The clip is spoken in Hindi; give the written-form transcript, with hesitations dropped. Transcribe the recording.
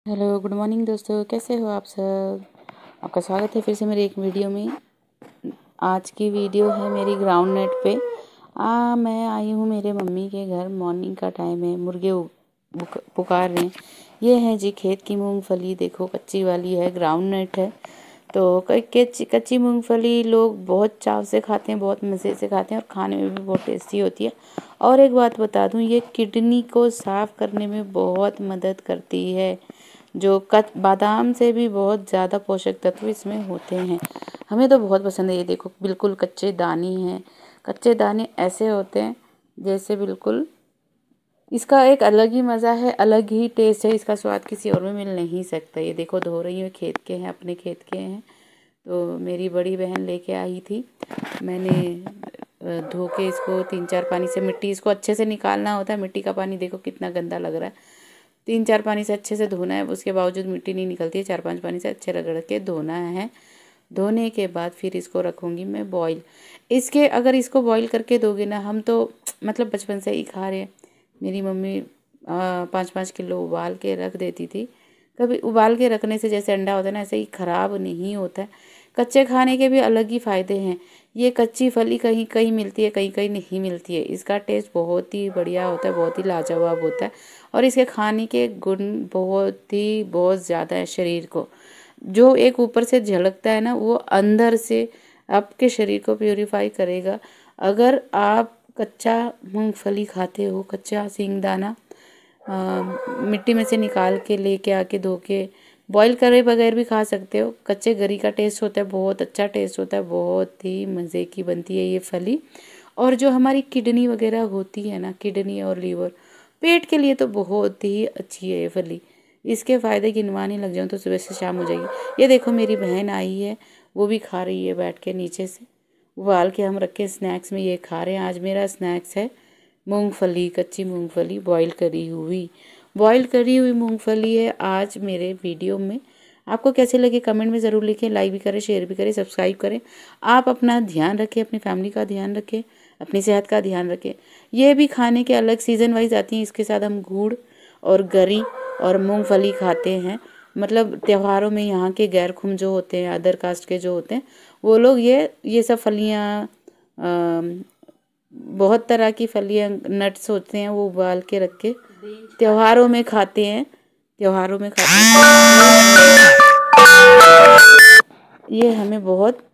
हेलो गुड मॉर्निंग दोस्तों, कैसे हो आप सब। आपका स्वागत है फिर से मेरी एक वीडियो में। आज की वीडियो है मेरी ग्राउंड नेट पे। मैं आई हूँ मेरे मम्मी के घर। मॉर्निंग का टाइम है, मुर्गे पुकार रहे हैं। ये है जी खेत की मूंगफली, देखो कच्ची वाली है, ग्राउंड नेट है। तो कच्ची मूंगफली लोग बहुत चाव से खाते हैं, बहुत मज़े से खाते हैं और खाने में भी बहुत टेस्टी होती है। और एक बात बता दूं, ये किडनी को साफ़ करने में बहुत मदद करती है। जो बादाम से भी बहुत ज़्यादा पोषक तत्व इसमें होते हैं। हमें तो बहुत पसंद है। ये देखो बिल्कुल कच्चे दाने हैं। कच्चे दाने ऐसे होते हैं जैसे बिल्कुल, इसका एक अलग ही मज़ा है, अलग ही टेस्ट है। इसका स्वाद किसी और में मिल नहीं सकता। ये देखो धो रही हूँ, खेत के हैं, अपने खेत के हैं। तो मेरी बड़ी बहन लेके आई थी। मैंने धो के इसको 3-4 पानी से, मिट्टी इसको अच्छे से निकालना होता है। मिट्टी का पानी देखो कितना गंदा लग रहा है। 3-4 पानी से अच्छे से धोना है, उसके बावजूद मिट्टी नहीं निकलती है। 4-5 पानी से अच्छे रगड़ के धोना है। धोने के बाद फिर इसको रखूँगी मैं बॉईल। अगर इसको बॉईल करके दोगे ना, हम तो मतलब बचपन से ही खा रहे हैं। मेरी मम्मी 5-5 किलो उबाल के रख देती थी। कभी उबाल के रखने से जैसे अंडा होता है ना, ऐसे ही ख़राब नहीं होता है। कच्चे खाने के भी अलग ही फ़ायदे हैं। ये कच्ची फली कहीं कहीं मिलती है, कहीं कहीं नहीं मिलती है। इसका टेस्ट बहुत ही बढ़िया होता है, बहुत ही लाजवाब होता है। और इसके खाने के गुण बहुत ज़्यादा है शरीर को। जो एक ऊपर से झलकता है ना, वो अंदर से आपके शरीर को प्यूरिफाई करेगा। अगर आप कच्चा मूंगफली खाते हो, कच्चा सींगदाना मिट्टी में से निकाल के लेके आके धो के बॉईल करे बगैर भी खा सकते हो। कच्चे गरी का टेस्ट होता है, बहुत अच्छा टेस्ट होता है, बहुत ही मज़े की बनती है ये फली। और जो हमारी किडनी वगैरह होती है ना, किडनी और लीवर, पेट के लिए तो बहुत ही अच्छी है ये फली। इसके फ़ायदे गिनवाने लग जाऊँ तो सुबह से शाम हो जाएगी। ये देखो मेरी बहन आई है, वो भी खा रही है बैठ के। नीचे से उबाल के हम रखे स्नैक्स में, ये खा रहे हैं। आज मेरा स्नैक्स है मूंगफली, कच्ची मूंगफली बॉईल करी हुई मूंगफली है आज मेरे वीडियो में। आपको कैसे लगे कमेंट में ज़रूर लिखें। लाइक भी करें, शेयर भी करें, सब्सक्राइब करें। आप अपना ध्यान रखें, अपनी फैमिली का ध्यान रखें, अपनी सेहत का ध्यान रखें। ये भी खाने के अलग सीज़न वाइज आती हैं। इसके साथ हम गुड़ और गरी और मूंगफली खाते हैं। मतलब त्योहारों में यहाँ के गैरखुम जो होते हैं, अदर कास्ट के जो होते हैं, वो लोग ये सब फलियाँ, बहुत तरह की फलियाँ, नट्स होते हैं, वो उबाल के रख के त्योहारों में खाते हैं। ये हमें बहुत